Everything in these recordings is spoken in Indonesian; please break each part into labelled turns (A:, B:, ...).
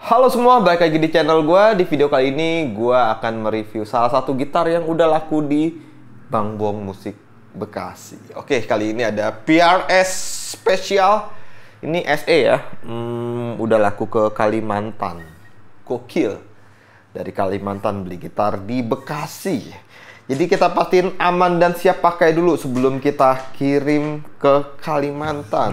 A: Halo semua, balik lagi di channel gue. Di video kali ini gue akan mereview salah satu gitar yang udah laku di Bang Bong Musik Bekasi. Oke, kali ini ada PRS Special. Ini SE ya, udah laku ke Kalimantan. Gokil. Dari Kalimantan beli gitar di Bekasi. Jadi kita pastiin aman dan siap pakai dulu sebelum kita kirim ke Kalimantan.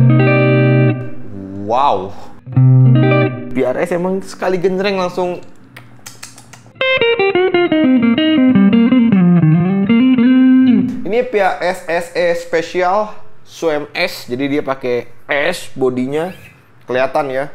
A: Wow. PRS emang sekali genjreng langsung. Ini PRS SE Special SWM S, jadi dia pakai S bodinya, kelihatan ya.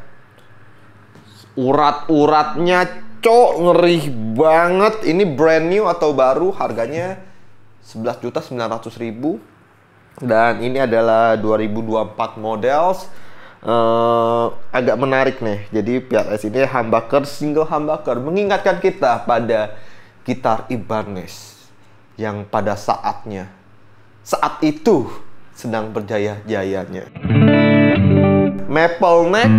A: Urat-uratnya ngeri banget. Ini brand new atau baru, harganya 11.900.000. Dan ini adalah 2024 models. Agak menarik nih. Jadi PRS ini humbucker, single humbucker, mengingatkan kita pada gitar Ibanez yang pada saat itu sedang berjaya-jayanya. Maple neck,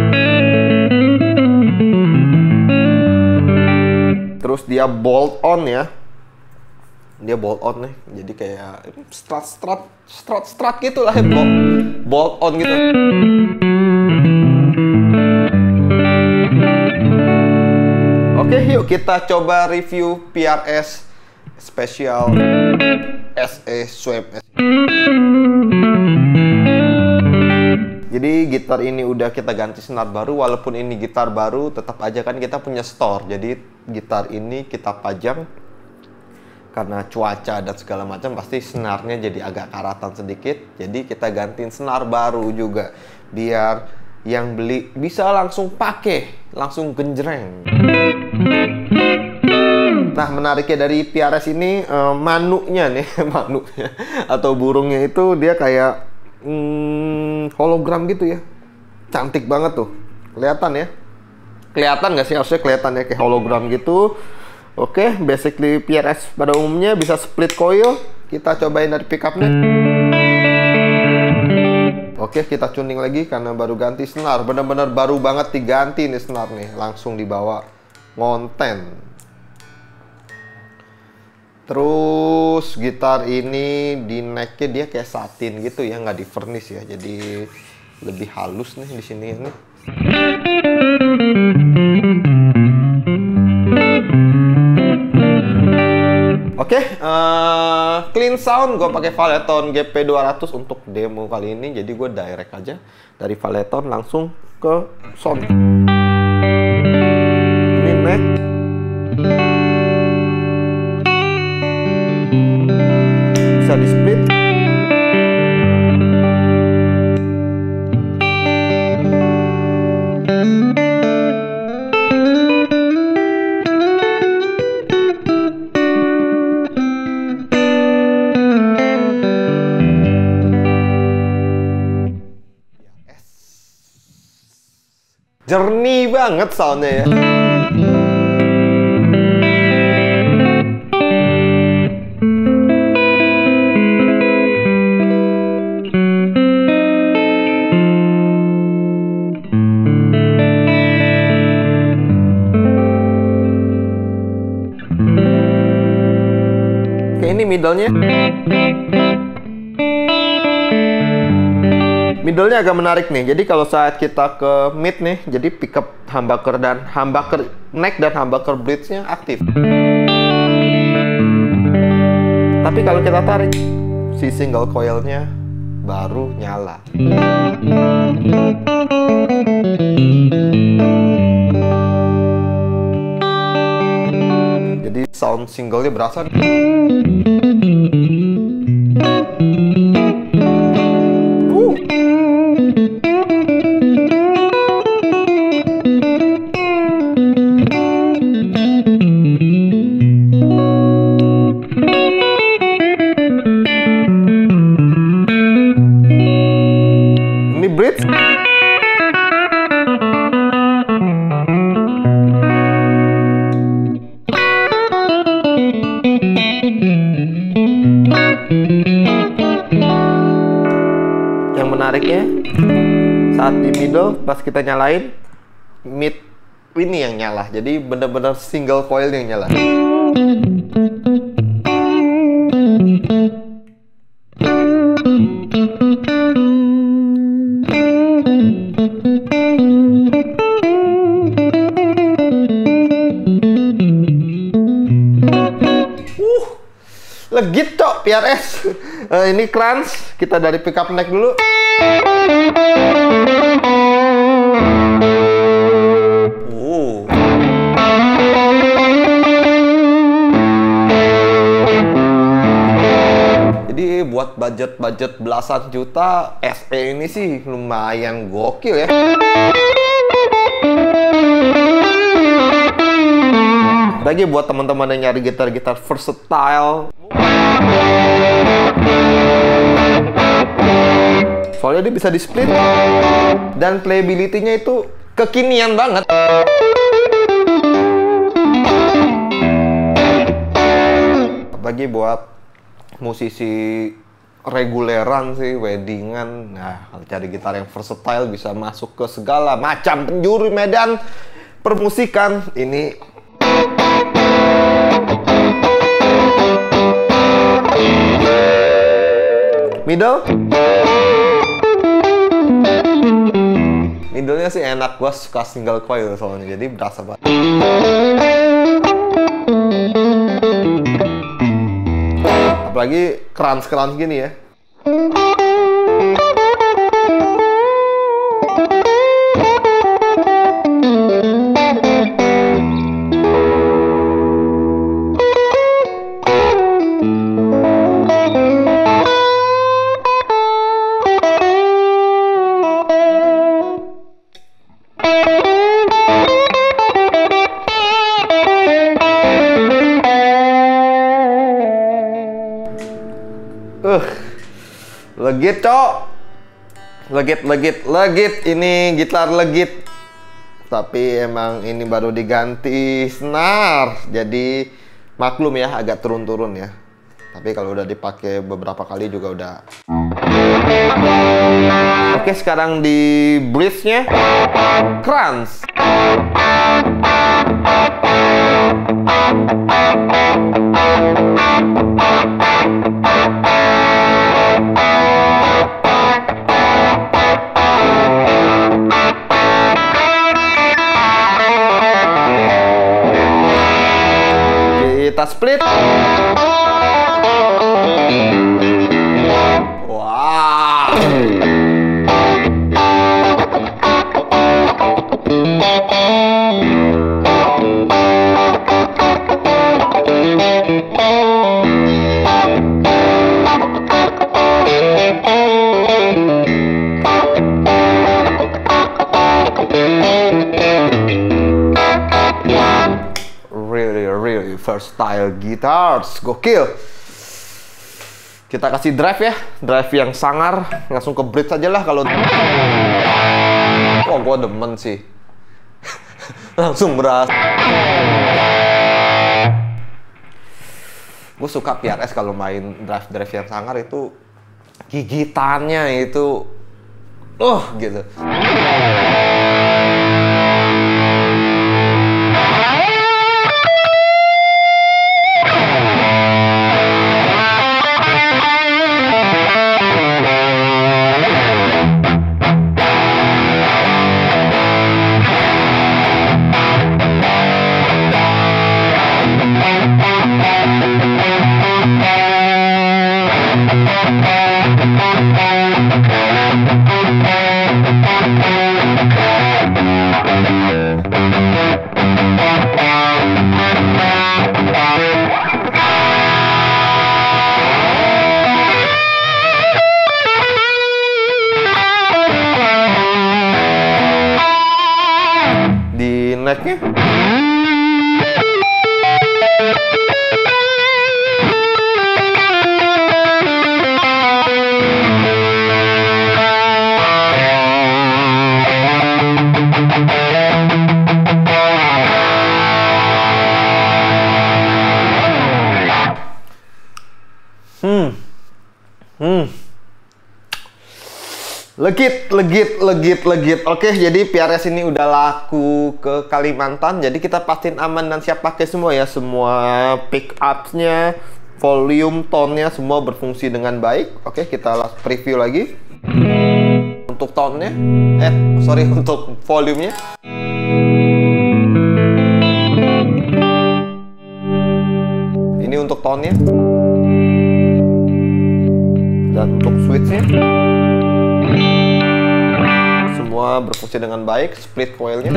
A: terus dia bolt on ya. Dia bolt on nih, jadi kayak strat gitu lah, bolt on gitu. Oke, yuk kita coba review PRS Special SE SWM S. Jadi gitar ini udah kita ganti senar baru. Walaupun ini gitar baru, tetap aja kan kita punya store. Jadi gitar ini kita pajang, karena cuaca dan segala macam pasti senarnya jadi agak karatan sedikit. Jadi kita gantiin senar baru juga, biar yang beli bisa langsung pakai, langsung genjreng. Nah, menariknya dari PRS ini, manuknya nih, manuknya atau burungnya itu dia kayak hologram gitu ya. Cantik banget tuh, kelihatan ya. Kelihatan nggak sih? Harusnya kelihatan ya, kayak hologram gitu. Oke, basically PRS pada umumnya bisa split coil. Kita cobain dari pickupnya. Oke, kita tuning lagi karena baru ganti senar. Bener-bener baru banget diganti nih senar nih. Langsung dibawa ngonten. Terus gitar ini di necknya dia kayak satin gitu ya, nggak di vernish ya. Jadi lebih halus nih di sini nih. Oke, clean sound. Gue pakai Valeton GP200 untuk demo kali ini. Jadi gue direct aja dari Valeton langsung ke sound. Ini neck. Bisa di split. Jernih banget soundnya ya. Oke, ini middle-nya. Middle-nya agak menarik nih. Jadi kalau saat kita ke mid nih, jadi pickup humbucker dan humbucker neck dan humbucker bridge-nya aktif. Tapi kalau kita tarik, si single coil-nya baru nyala. Jadi sound single-nya berasa. Ini bridge. Yang menariknya, saat di middle pas kita nyalain, mid ini yang nyala. Jadi bener-bener single coil yang nyala. Legit cok PRS. Ini crunch. Kita dari pickup neck dulu. Jadi buat budget belasan juta, SE ini sih lumayan gokil ya. Lagi buat teman-teman yang nyari gitar-gitar versatile. Soalnya dia bisa di split dan playability-nya itu kekinian banget. Apalagi buat musisi reguleran sih, weddingan. Nah, kalau cari gitar yang versatile bisa masuk ke segala macam penjuru medan permusikan. Ini middle-nya sih enak, gua suka single coil soalnya, jadi berasa banget. Apalagi crunch gini ya. Legit cok, legit ini gitar legit. Tapi emang ini baru diganti senar, jadi maklum ya agak turun-turun ya. Tapi kalau udah dipakai beberapa kali juga udah. Oke, sekarang di bridge-nya crunch. Kita split. Wow. Really versatile guitars, gokil. Kita kasih drive ya, drive yang sangar, langsung ke bridge aja lah kalau. Wah, gua demen sih. Langsung beras. Gue suka PRS kalau main drive yang sangar itu gigitannya itu, gitu. Di necknya Legit, legit, legit, legit. Oke, jadi PRS ini udah laku ke Kalimantan. Jadi kita pastiin aman dan siap pakai semua ya. Semua pick up-nya, volume, tone-nya semua berfungsi dengan baik. Oke, kita preview lagi. Untuk tone-nya, untuk volume-nya. Ini untuk tone-nya. Dan untuk switch-nya. Semua berfungsi dengan baik, split coilnya.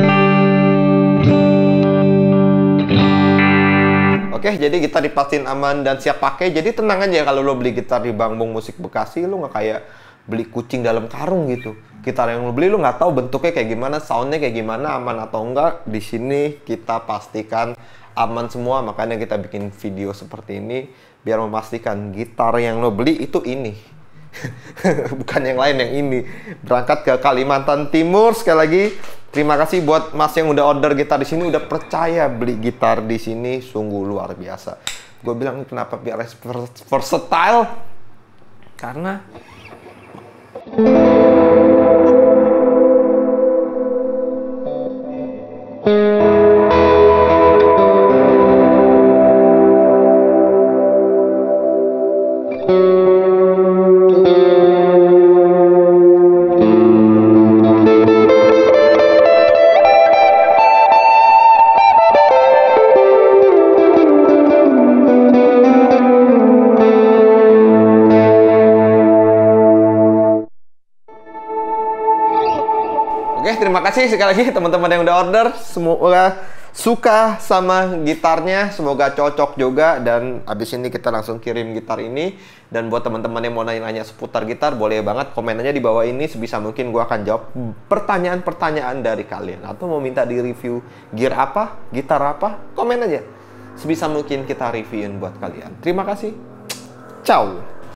A: Oke, jadi gitar dipastiin aman dan siap pakai. Jadi tenang aja kalau lo beli gitar di Bang Bong Musik Bekasi, lo nggak kayak beli kucing dalam karung gitu. Gitar yang lo beli lo nggak tahu bentuknya kayak gimana, soundnya kayak gimana, aman atau enggak. Di sini kita pastikan aman semua, makanya kita bikin video seperti ini biar memastikan gitar yang lo beli itu ini. Bukan yang lain, yang ini. Berangkat ke Kalimantan Timur. Sekali lagi terima kasih buat Mas yang udah order gitar di sini, udah percaya beli gitar di sini, sungguh luar biasa. Gue bilang kenapa PRS versatile? Karena oke, terima kasih sekali lagi teman-teman yang udah order. Semoga suka sama gitarnya, semoga cocok juga. Dan abis ini kita langsung kirim gitar ini. Dan buat teman-teman yang mau nanya-nanya seputar gitar, boleh banget komen aja di bawah ini. Sebisa mungkin gue akan jawab pertanyaan-pertanyaan dari kalian. Atau mau minta di review gear apa, gitar apa, komen aja. Sebisa mungkin kita reviewin buat kalian. Terima kasih. Ciao.